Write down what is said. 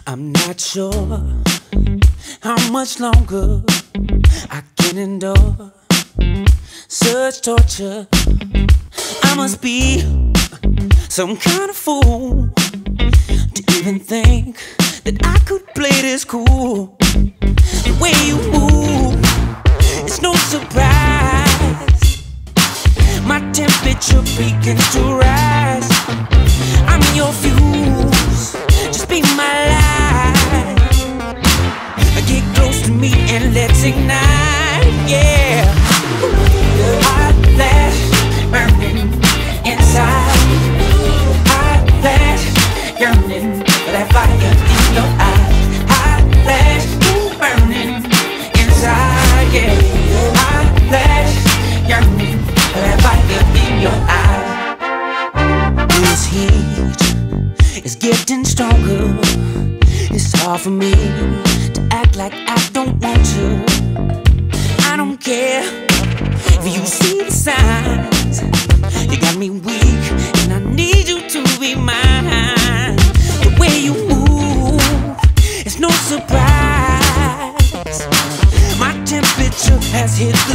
I'm not sure how much longer I can endure such torture. I must be some kind of fool to even think that I could play this cool. The way you move, it's no surprise. My temperature begins to rise. I'm your fuse, just be my light. Get close to me and let's ignite, yeah. Hot flash burning inside. Hot flash yearning for that fire in your eyes. Hot flash burning inside, yeah. Hot flash yearning for that fire in your eyes. This heat is getting stronger. It's hard for me to act like I don't want you. I don't care if you see the signs. You got me weak and I need you to be mine. The way you move, it's no surprise. My temperature has hit the